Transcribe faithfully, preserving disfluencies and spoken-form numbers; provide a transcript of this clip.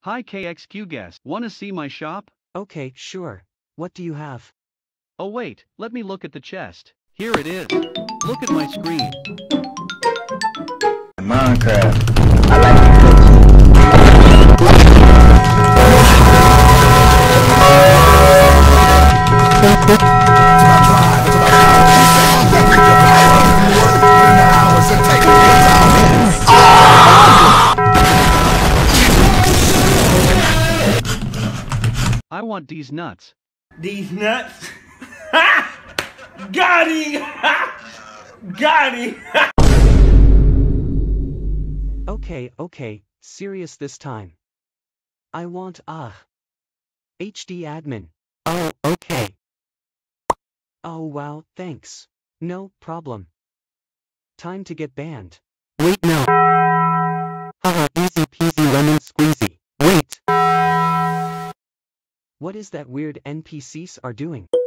Hi KxQGuest, wanna see my shop? Okay, sure. What do you have? Oh wait, let me look at the chest. Here it is. Look at my screen. Minecraft. I like it. I want these nuts. These nuts? Got him! Got him! Okay, okay, serious this time. I want ah. H D admin. Oh, okay. Oh wow, thanks. No problem. Time to get banned. Wait, no. Haha, easy peasy lemon squeezy. Wait. What is that weird N P Cs are doing?